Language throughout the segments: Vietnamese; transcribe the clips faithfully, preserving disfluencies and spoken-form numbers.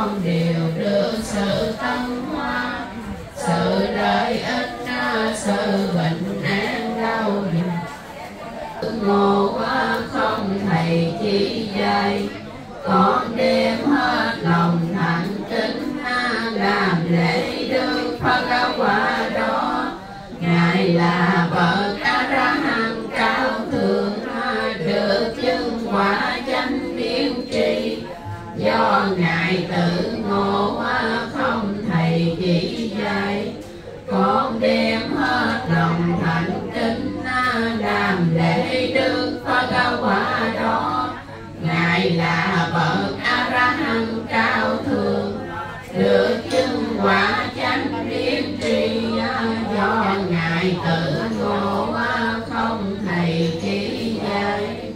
con đều được sự tân hoa, sự lợi ích, sự bình an lâu dài. Ngộ quá không thầy chỉ dạy, con đem hết lòng thành kính làm lễ Đức Phật quả đó. Ngài là bậc A Ra Hán cao thượng, được chứng quả chánh biến tri. Do Ngài tự ngộ không thầy chỉ dạy, con đem hết lòng thành kính làm lễ Đức Phật quả đó. Ngài là bậc A Ra Hán cao thượng, được chứng quả chánh biến tri. Do Ngài tự ngộ không thầy chỉ dạy.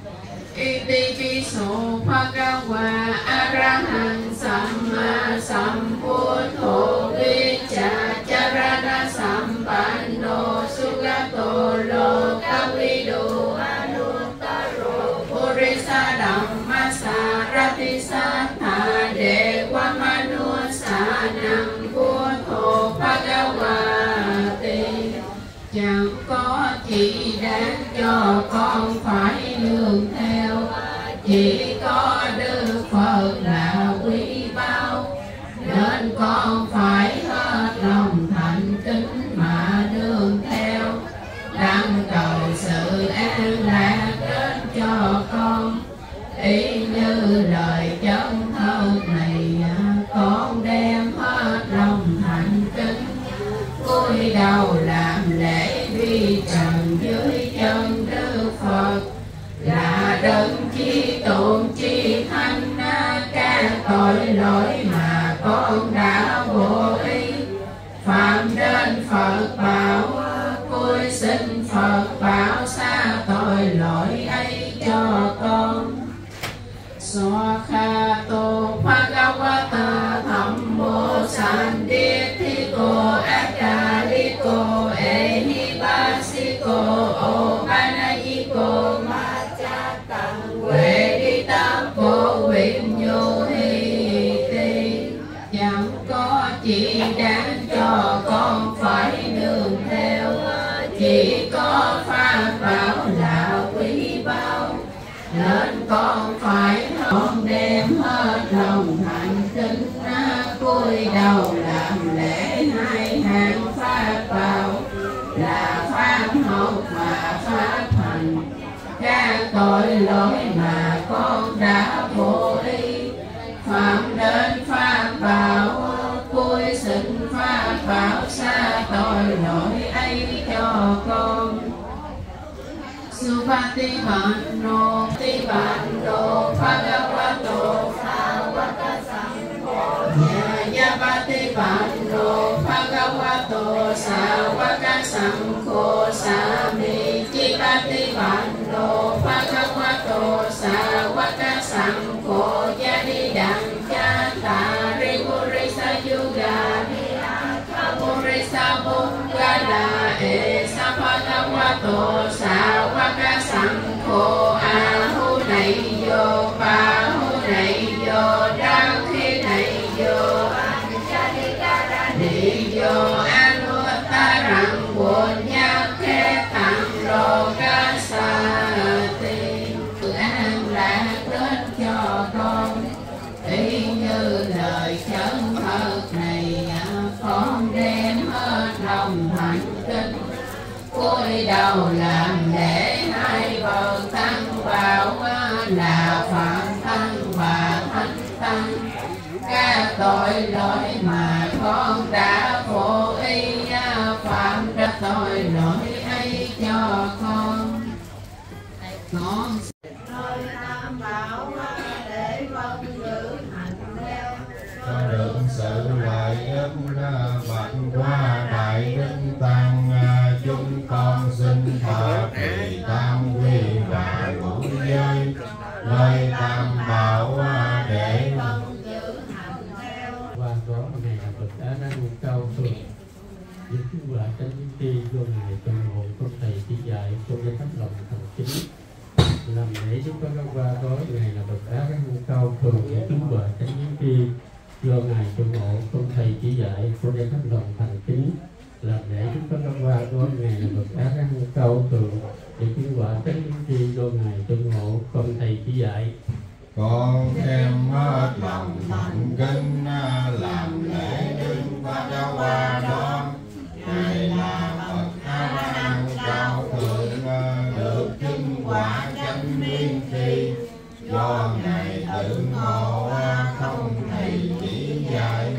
Itipiso Bhagava Arahant Samma Sambuddho Vicca Charana Sampanno Sugato Lokavido Anuttaro Purisa Dhamma Sarati Sattha Dewa Manusanam Buddho Bhagavati. Chẳng có chỉ đáng cho con phải nương theo, chỉ có Đức Phật là quý báu, nên con phải hết lòng thành kính mà nương theo. Đang cầu sự an lạc đến cho con, y như lời chân thân này, con đem hết lòng thành kính, cúi đầu làm lễ vi trần dưới chân Đức Phật. Là đấng chi tụng chi thanh các tội lỗi mà con đã vô ý, phạm đến Phật bảo, cúi xin Phật bảo xa tội lỗi ấy cho con. Swakhato Bhagavata Dhammo Sandithiko Akaliko Ehibasiko Opanayiko Machatang Veditapo Vinyuhiti. Chẳng có chỉ đáng cho con phải nương theo, chỉ có pháp bảo là quý báu, nên con phải con đem hết lòng thành kính, cúi đầu làm lễ hai hàng pháp bảo là pháp học và pháp hành. Các tội lỗi mà con đã vô ý, phạm đến pháp bảo, cúi xin pháp bảo xa tội lỗi ấy cho con. Supatipanno Tipanno Bhagavato Sāvaka-saṅgho Nyāyapatipanno Bhagavato Sāvaka-saṅgho Samicipatipanno Bhagavato Sāvaka-saṅgho Yadidang Cattari Purisa Yuga Purisa Buddhana Esa Bhagavato Sāvaka-saṅgho Ahu này vô Bahu này vô Đăng khi này vô Đi vô Anuttaraṃ Puññakhethaṃ Lokasati. An lạc đến cho con, y như lời chân thật này, con đem hết lòng thành kính, cúi đầu làm lễ hai bậc tăng bảo là Phạm Tăng và Thánh Tăng. Các tội lỗi mà con đã vô ý, phạm ra tội lỗi ấy cho con. Con nơi tam bảo để vâng giữ hành theo, cho được sự lợi ích bạch qua đại đức tăng. Chúng con xin thọ trì tam quy và ngũ giới, nơi tam bảo để vâng giữ hành theo. Qua đó ngày là Phật đã ra nguồn cao thường những chúng quả tránh những tri do ngày trong hội con thầy chỉ dạy trong cái tấm lòng thành kính làm lễ chúng con qua đó ngày là Phật đã ra nguồn cao thường những chúng quả tránh những tri do ngài trụ hộ công thầy chỉ dạy, con đem hết lòng thành kính làm để chúng con năm qua của ngài là bậc á răng cao thượng để chứng quả tới những chi do ngài trụ hộ công thầy chỉ dạy. Con đem hết lòng thành kính làm lễ đứng Phật giáo hoa đó. Ngài là bậc a la hán cao thượng được chứng quả chánh biến tri, do ngài tự ngộ không thầy chỉ dạy.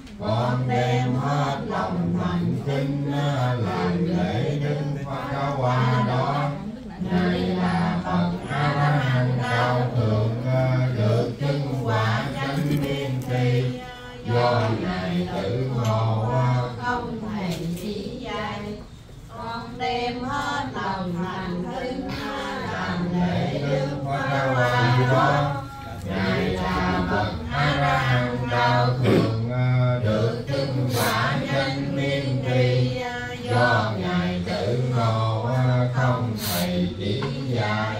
Con đem hết lòng thành kính làm lễ đứng Phật giáo hoa đó. Ngài là bậc a la hán cao thượng được chứng quả chánh biến tri, do ngài tự ngộ không thầy chỉ dạy. Con đem hết lòng thành kính làm lễ đức Phật giáo hoa đó. Ngài là bậc a la hán cao thượng được chứng quả chánh biến tri, do ngài tự ngộ không thầy chỉ dạy.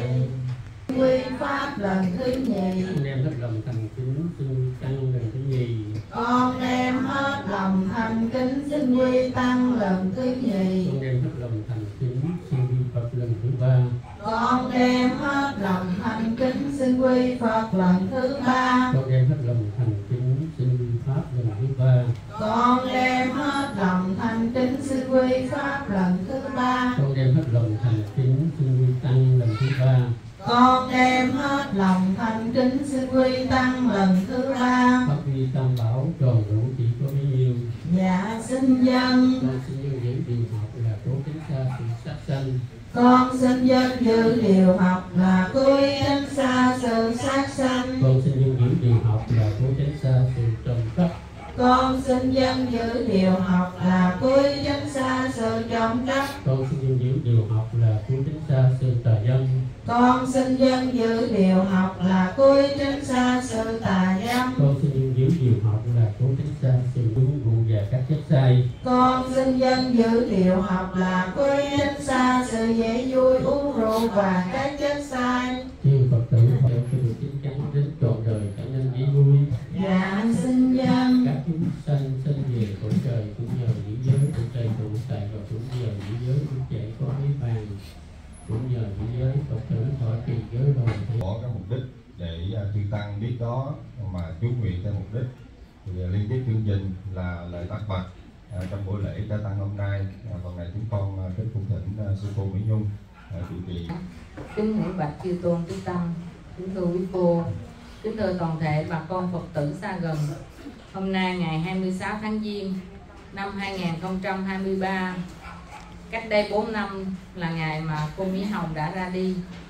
quy pháp lần thứ nhì. Con đem hết lòng thành kính xin tăng lần thứ nhì. Con đem hết lòng thành kính xin quy tăng lần thứ nhì. Con đem hết lòng thành kính xin quy Phật lần thứ ba. Con đem hết lòng thành kính xin quy Phật lần thứ ba. Con đem hết lòng thành kính xin quy Pháp lần thứ ba. Con đem hết lòng thành kính xin quy Pháp lần thứ ba. Con đem hết lòng thành kính xin quy Tăng lần thứ ba. Con đem hết lòng thành kính xin quy Tăng lần thứ ba. Pháp vi tam bảo tròn đủ chỉ có bấy nhiêu. Dạ xin dân. Con xin nhân những điều học là cố tránh xa sự sát sanh. Con xin dân giữ điều học là cố tránh xa sự sát sanh. Con xin nhân những điều học là cố tránh xa sự trộm cắp. Con xin dân giữ điều học là cố tránh xa sự trộm cắp. Con xin nhân những điều học là cố tránh xa sự tà dâm. Con xin dân giữ điều học là cố tránh xa sự tà dâm. Con xin nhân những điều học là cố tránh xa sự uống rượu và các chất say. Con xin dân giữ điều học là cố tránh xa sự dễ vui uống rượu và các chất say. Chư Phật tử họ đều được chính chắn đến trọn đời cảm ơn dễ vui. Dạ xin dân. Các chúng sanh sinh về cõi trời cũng nhờ những giới của trời trụ tại và cũng nhờ những giới của trẻ có mấy bàn, cũng nhờ những giới Phật tử thọ trì giới rồi thì Có cái mục đích để chư tăng biết đó mà chú nguyện theo mục đích. Thì liên tiếp chương trình là lời tác bạch à, trong buổi lễ gia tăng hôm nay. À, phần này chúng con kính cung thỉnh uh, sư cô Mỹ Nhung à, chủ trì. Kính thỉnh bạch chư tôn chư tăng, kính thưa quý cô, kính thưa toàn thể bà con Phật tử xa gần. Hôm nay ngày hai mươi sáu tháng Giêng năm hai nghìn không trăm hai mươi ba, cách đây bốn năm là ngày mà cô Mỹ Hồng đã ra đi.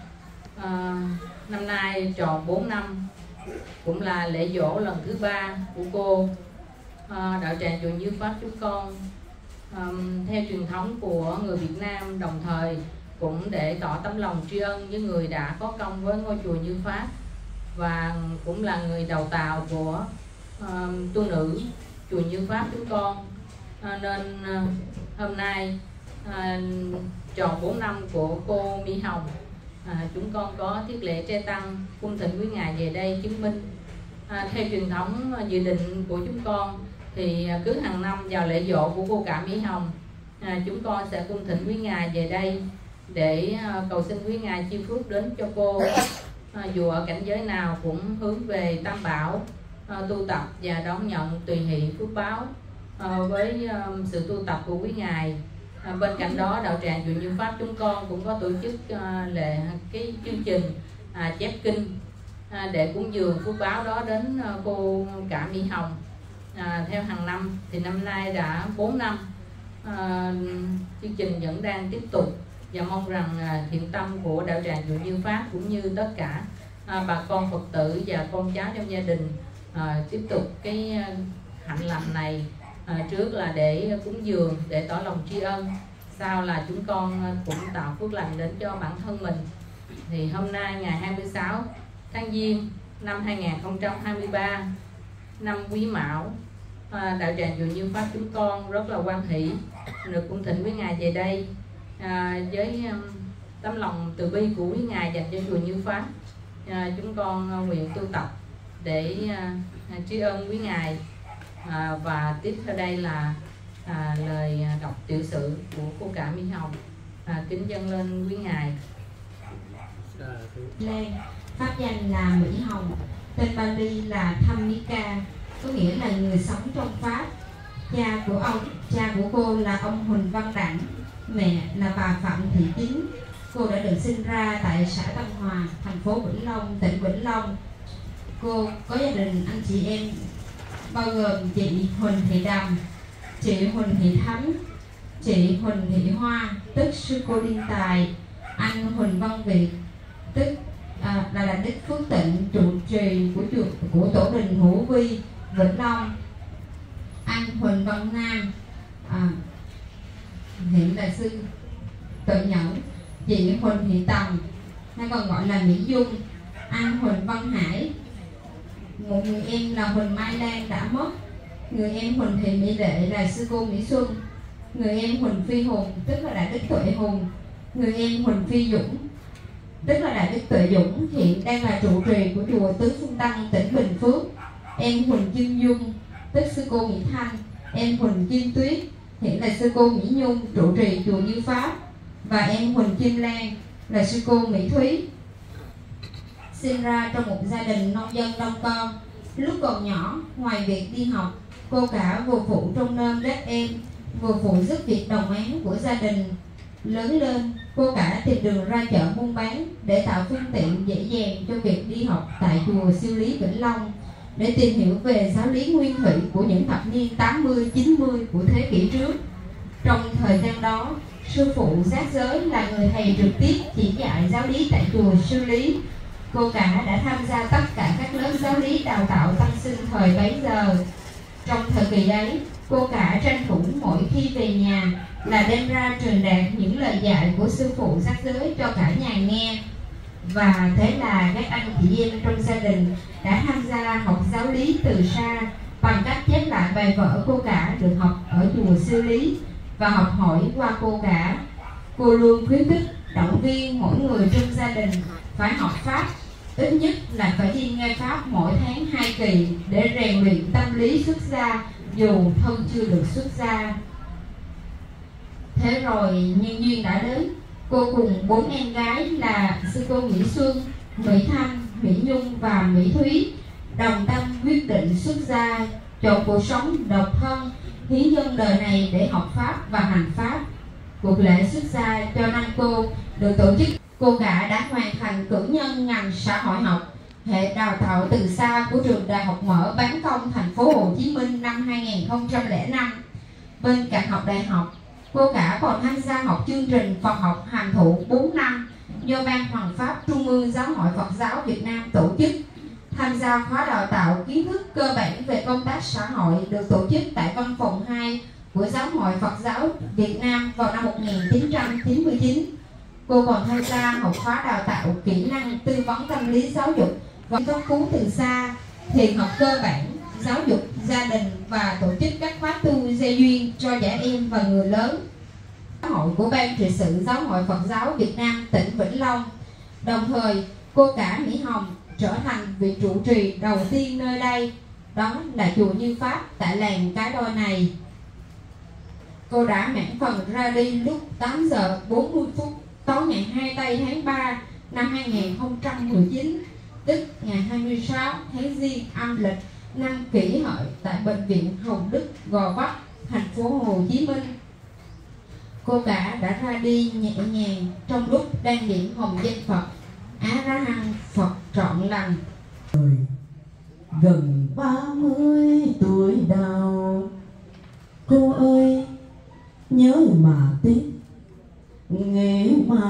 À, năm nay tròn bốn năm, cũng là lễ dỗ lần thứ ba của cô. À, đạo tràng chùa Như Pháp chúng con à, theo truyền thống của người Việt Nam, đồng thời cũng để tỏ tấm lòng tri ân với người đã có công với ngôi chùa Như Pháp, và cũng là người đầu tàu của uh, tu nữ chùa Như Pháp chúng con. uh, nên uh, hôm nay uh, tròn bốn năm của cô Mỹ Hồng, uh, chúng con có thiết lễ trai tăng cung thỉnh quý ngài về đây chứng minh. uh, theo truyền thống uh, dự định của chúng con thì uh, cứ hàng năm vào lễ dỗ của cô cả Mỹ Hồng, uh, chúng con sẽ cung thỉnh quý ngài về đây để uh, cầu xin quý ngài chi phước đến cho cô. À, dù ở cảnh giới nào cũng hướng về Tam Bảo, à, tu tập và đón nhận tùy hỷ phước báo à, với à, sự tu tập của quý ngài. À, bên cạnh đó đạo tràng chùa Như Pháp chúng con cũng có tổ chức à, lệ cái chương trình à, chép kinh à, để cúng dường phước báo đó đến à, cô cả Mỹ Hồng. À, theo hàng năm thì năm nay đã bốn năm, à, chương trình vẫn đang tiếp tục, và mong rằng à, thiện tâm của đạo tràng chùa Như Pháp cũng như tất cả à, bà con Phật tử và con cháu trong gia đình à, tiếp tục cái à, hạnh lành này, à, trước là để cúng dường để tỏ lòng tri ân, sau là chúng con cũng tạo phước lành đến cho bản thân mình. Thì hôm nay ngày hai mươi sáu tháng Giêng năm hai nghìn không trăm hai mươi ba, năm Quý Mão, à, đạo tràng chùa Như Pháp chúng con rất là hoan hỷ được cung thỉnh với ngài về đây. À, với um, tấm lòng từ bi của quý ngài dành cho chùa Như Pháp, à, chúng con uh, nguyện tu tập để à, tri ân quý ngài. À, và tiếp theo đây là à, lời đọc tiểu sử của cô cả Mỹ Hồng, à, kính dâng lên quý ngài. Lan, pháp danh là Mỹ Hồng, tên Bali là Thamika, có nghĩa là người sống trong pháp. Cha của ông, cha của cô là ông Huỳnh Văn Đẳng, mẹ là bà Phạm Thị Chính. Cô đã được sinh ra tại xã Tân Hòa, thành phố Vĩnh Long, tỉnh Vĩnh Long. Cô có gia đình anh chị em bao gồm chị Huỳnh Thị Đầm, chị Huỳnh Thị Thắm, chị Huỳnh Thị Hoa tức sư cô Liên Tài, anh Huỳnh Văn Việt tức à, là là Đức Phước Tịnh, trụ trì của chùa của tổ đình Hữu Vi, Vĩnh Long. Anh Huỳnh Văn Nam à, hiện là sư Tự Nhẫn, chị Huỳnh Thị Tầm hay còn gọi là Mỹ Dung, anh Huỳnh Văn Hải. Một người em là Huỳnh Mai Lan đã mất. Người em Huỳnh Thị Mỹ Lệ là sư cô Mỹ Xuân. Người em Huỳnh Phi Hùng tức là Đại Đức Tuệ Hùng. Người em Huỳnh Phi Dũng tức là Đại Đức Tuệ Dũng hiện đang là trụ trì của chùa Tứ Phương Tăng, tỉnh Bình Phước. Em Huỳnh Kim Dung tức sư cô Mỹ Thanh. Em Huỳnh Kim Tuyết hiện là sư cô Mỹ Nhung, trụ trì chùa Như Pháp. Và em Huỳnh Kim Lan là sư cô Mỹ Thúy. Sinh ra trong một gia đình nông dân đông con. Lúc còn nhỏ, ngoài việc đi học, cô cả vừa phụ trông nom các em, vừa phụ giúp việc đồng áng của gia đình. Lớn lên, cô cả tìm đường ra chợ buôn bán để tạo phương tiện dễ dàng cho việc đi học tại chùa Siêu Lý Vĩnh Long, để tìm hiểu về giáo lý nguyên thủy của những thập niên tám mươi chín mươi của thế kỷ trước. Trong thời gian đó, sư phụ Giác Giới là người thầy trực tiếp chỉ dạy giáo lý tại chùa Siêu Lý. Cô cả đã tham gia tất cả các lớp giáo lý đào tạo tăng sinh thời bấy giờ. Trong thời kỳ ấy, cô cả tranh thủ mỗi khi về nhà là đem ra truyền đạt những lời dạy của sư phụ Giác Giới cho cả nhà nghe. Và thế là các anh chị em trong gia đình đã tham gia học giáo lý từ xa bằng cách chép lại bài vở cô cả được học ở chùa Siêu Lý và học hỏi qua cô cả. Cô luôn khuyến khích động viên mỗi người trong gia đình phải học pháp, ít nhất là phải đi nghe pháp mỗi tháng hai kỳ để rèn luyện tâm lý xuất gia dù thân chưa được xuất gia. Thế rồi nhân duyên đã đến, cô cùng bốn em gái là sư cô Mỹ Xuân, Mỹ Thanh, Mỹ Nhung và Mỹ Thúy đồng tâm quyết định xuất gia, chọn cuộc sống độc thân, hiến dâng đời này để học pháp và hành pháp. Cuộc lễ xuất gia cho năm cô được tổ chức. Cô cả đã hoàn thành cử nhân ngành xã hội học, hệ đào tạo từ xa của trường Đại học Mở Bán Công thành phố Hồ Chí Minh năm hai nghìn không trăm lẻ năm. Bên cạnh học đại học, cô cả còn tham gia học chương trình Phật học hàm thụ bốn năm do Ban Hoằng Pháp Trung ương Giáo hội Phật giáo Việt Nam tổ chức. Tham gia khóa đào tạo kiến thức cơ bản về công tác xã hội được tổ chức tại văn phòng hai của Giáo hội Phật giáo Việt Nam vào năm một nghìn chín trăm chín mươi chín. Cô còn tham gia học khóa đào tạo kỹ năng tư vấn tâm lý giáo dục và cấp cứu từ xa, thiền học cơ bản, giáo dục gia đình và tổ chức các khóa tu gieo duyên cho trẻ em và người lớn. Giáo hội của Ban trị sự Giáo hội Phật giáo Việt Nam tỉnh Vĩnh Long. Đồng thời, cô cả Mỹ Hồng trở thành vị trụ trì đầu tiên nơi đây, đó là chùa Như Pháp tại làng Cái Đôi này. Cô đã mãn phần ra đi lúc tám giờ bốn mươi phút tối ngày hai mươi tây tháng ba năm hai nghìn không trăm mười chín, tức ngày hai mươi sáu tháng Giêng âm lịch năm Kỷ Hợi tại bệnh viện Hồng Đức, Gò Vấp, thành phố Hồ Chí Minh. Cô cả đã ra đi nhẹ nhàng trong lúc đang niệm hồng danh Phật Á Ra Hăng Phật trọn lành. Gần ba mươi tuổi đầu, cô ơi nhớ mà tiếc, nghĩ mà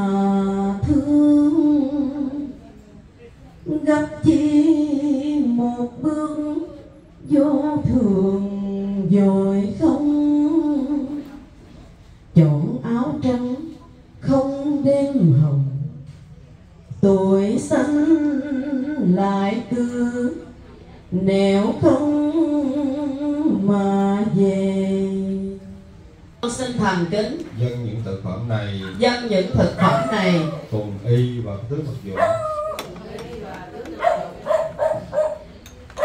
thương, gặp chỉ một bước vô thường rồi không, chọn áo trắng không đêm hồng, tuổi xanh lại cứ nẻo không mà về. Con xin thành kính dâng những thực phẩm này, dâng những thực phẩm này cùng y và tứ Phật dụng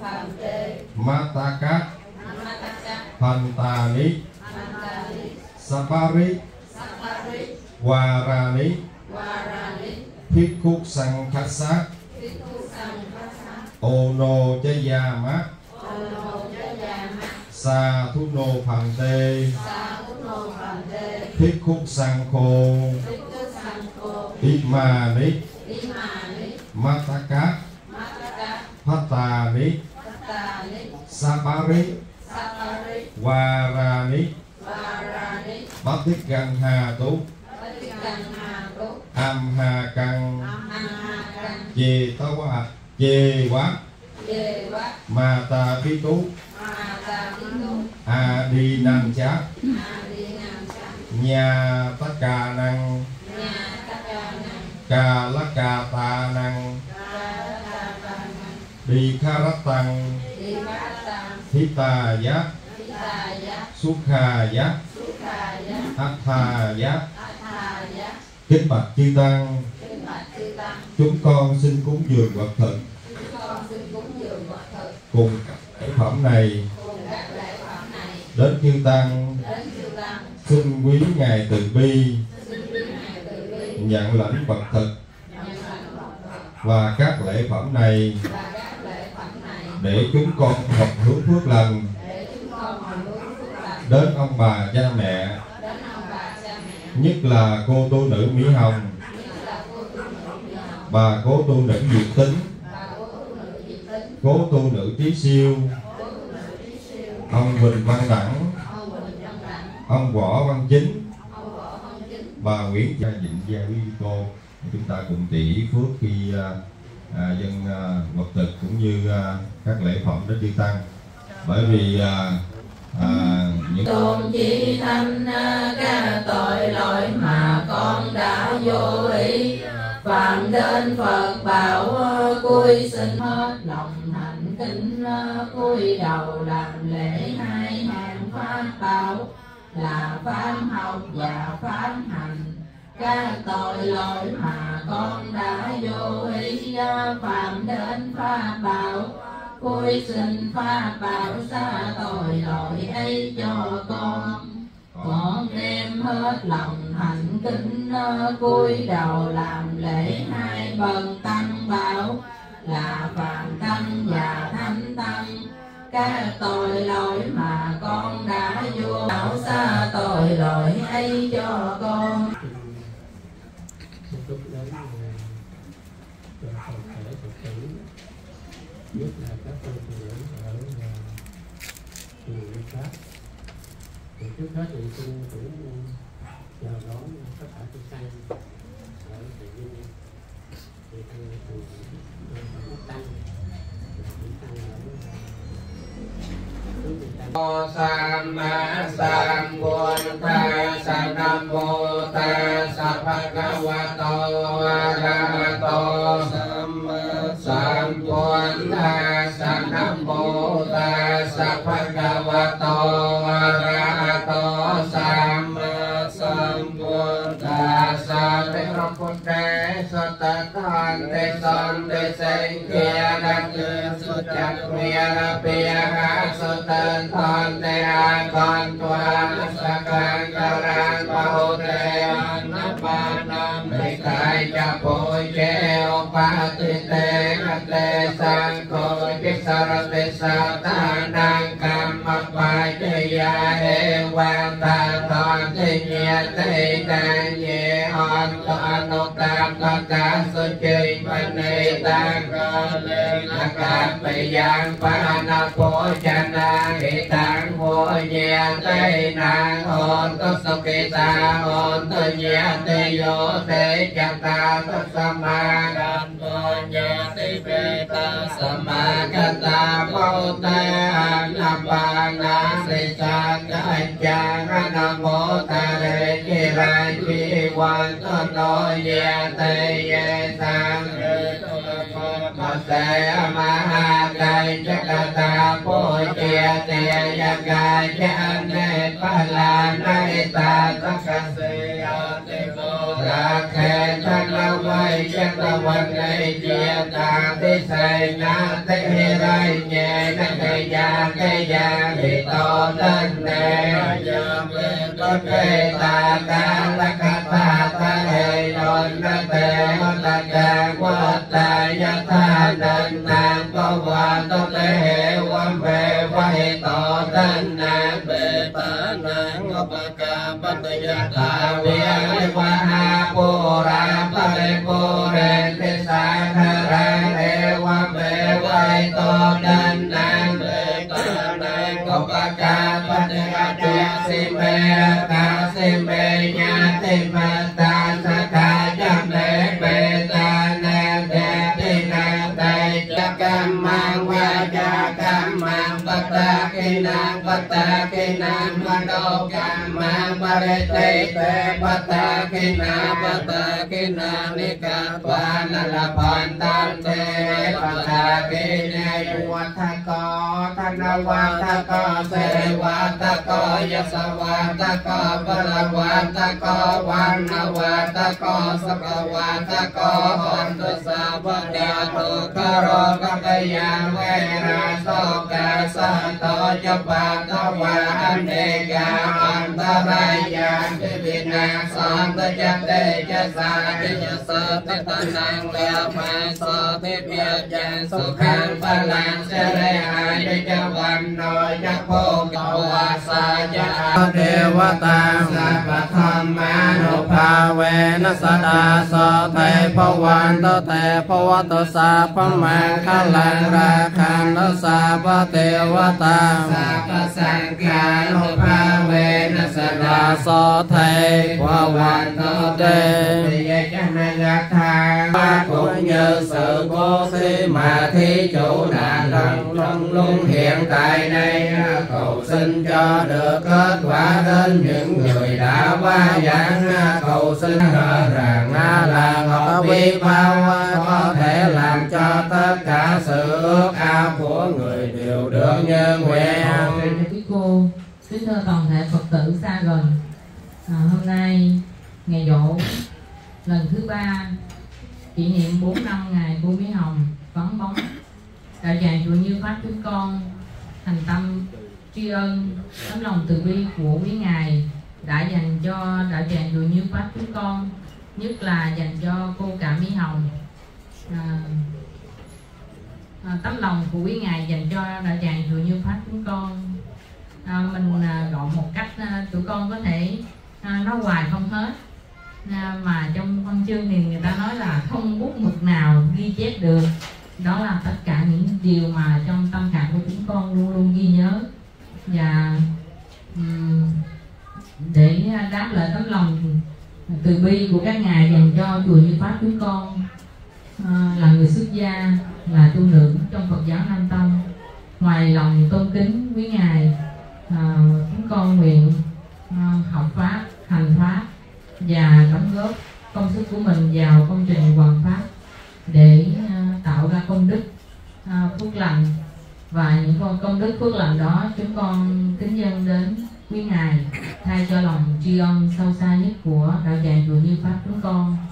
Mataka Pantani Sapari Warani Phikkhuk Sanghassa Ono Chayama Sa Thu Nô Phante Phikkhuk Sankho Imani Mataka Patani Sapari Warani Batik Gang Hà Tú Am Hà Căng Chê Tawa Chê Quá Ma Ta Phi Tú A Đi Năng Chá Nhà Tất Cả Năng Ca Lá Ca Ta Năng Đi Kha Rát Tăng Hita Giác Sukha Giác Atha Giác. Kính bạch chư tăng, chúng con xin cúng dường vật thực cùng các lễ phẩm này đến chư tăng, xin quý ngài từ bi nhận lãnh vật thực và các lễ phẩm này để chúng con học hướng phước lành đến ông bà cha mẹ, nhất là cô tu nữ Mỹ Hồng, bà cố tu nữ Diệu Tính, cố tu nữ Trí Siêu, ông Huỳnh Văn Đẳng, ông Võ Văn Chính, bà Nguyễn Gia Dịnh Gia Quý Cô. Chúng ta cùng tỷ phước khi à, dân à, vật thực cũng như à, các lễ phẩm đến chư tăng, bởi vì à, à, những tôn chỉ thanh các tội lỗi mà con đã vô ý phạm đến Phật bảo, cúi xin hết lòng thành kính cúi đầu làm lễ hai hàng pháp bảo là pháp học và pháp hành. Các tội lỗi mà con đã vô ý phạm đến pháp bảo, cúi xin pháp bảo xa tội lỗi ấy cho con. Con đem hết lòng thành kính cúi đầu làm lễ hai bậc tăng bảo là Phàm Tăng và Thánh Tăng. Các tội lỗi mà con đã vô bảo xa tội lỗi ấy cho con. Chúc đến cho toàn thể Phật tử, nhất là các cô phụ nữ ở chùa Pháp. Thì trước hết thì tôi cũng chào đón tất cả chư tăng ở tại Vinh, thì tăng từ Đức Tăng, Đức Tăng ở Sam ma sam buồn tha sa nam mô ta sa bhagavato arahato sam buồn tha sa nam mô ta sa bhagavato arahato sam sam buồn tha sa te rokote sa ta than te son te sen kia đắc su chak priya pia ha su tên thân te a con toa sa can ca ran pa ho te an pa nam te kai cha po che o pa te te na te sang ko che sa ra te sa ta nang kam ma pa che ya he wan ta thon te nhẹ te ta nhẹ on to ano ta ta ta su chi pa ne ta ka le na ka pe yang pa na po cha na he tang ho nhẹ te na on to so ke ta on to nhẹ te yo te cha ta ta sa ma đam to nhẹ te pe ta sa ma ka ta po te na pa na se sa ka cha na mô ta re ki ra chi quan to no nhẹ te ye sang ma se ma ha kai cha ka ta po che te ya ga cha ne pa la nai ta ta ka se ya te mo ra khe cha la wai cha ta wan nei chia ta te sai na te he rai nhẹ gia di tô tên nè có kê ta ca la ca ta ta hề đồn na tê ta ca qua ta ya tha nên nàng có qua tô tê hệ quan về qua hệ tổ tên nàng bệ ta nàng ngọc ca bát ya ta vi qua ha pu ra pa le pu re te sa tha ra e qua về qua hệ tổ tên nàng bệ ta nàng ngọc ca bát ya ta si mê ta si mê nha ti ma ta sa ca jam le bệ ta nàng te ti nàng đại cha cam mang qua cha cam mang bát ta ki nàng bát ta ki nàng ma đô cam mang ba re te te bát ta ki na bát ta ki na ni ca pa na la pan tan te bát ta ki ne wa tha ko tha na wa tha ko se wa tha ko ya sa wa tha ko pa la wa tha ko wa na wa tha ko sa ka wa tha ko hon tu sa pa ya tu ka ro ka ka ya we ra so ka sa to cha pa ta wa an de ga an ta ra ya te vi na san ta cha te cha sa te cha sa te ta nang le pa so te pia jan su khan pa lan se re ai te cha wan no cha pho ka wa sa cha te wa ta sa pa tham ma no pa we na sa da so te pho wan to te pho wa to sa pa ma kha lan ra khan no sa pa te wa ta sa pa san kha no pa we na sa da so te pho wan to te ye cha na ga tha ba cũng như sự vô thi mà thí chủ đã lần lần luôn hiện tại đây cầu xin cho được kết quả đến những người đã qua giảng cầu xin rõ ràng là ngọc vi bao có thể làm cho tất cả sự ước ao của người đều được như nguyện. Quý cô, kính thưa toàn thể Phật tử xa gần, à, hôm nay ngày dỗ lần thứ ba kỷ niệm bốn năm ngày cô Mỹ Hồng vắng bóng, đạo tràng chùa Như Pháp chúng con thành tâm tri ân tấm lòng từ bi của quý ngài đã dành cho đạo tràng chùa Như Pháp chúng con, nhất là dành cho cô Cả Mỹ Hồng. À, à, tấm lòng của quý ngài dành cho đạo tràng chùa Như Pháp chúng con, à, mình à, gọi một cách à, tụi con có thể à, nói hoài không hết. À, mà trong văn chương thì người ta nói là không bút mực nào ghi chép được, đó là tất cả những điều mà trong tâm khảm của chúng con luôn luôn ghi nhớ. Và um, để đáp lại tấm lòng từ bi của các ngài dành cho chùa Như Pháp chúng con, à, là người xuất gia, là tu nữ trong Phật giáo Nam Tông, ngoài lòng tôn kính quý ngài, à, chúng con nguyện à, học pháp, hành pháp và đóng góp công sức của mình vào công trình hoàn pháp để uh, tạo ra công đức uh, phước lành, và những con công đức phước lành đó chúng con kính dâng đến quý ngài thay cho lòng tri ân sâu xa nhất của đạo tràng chùa Như Pháp chúng con.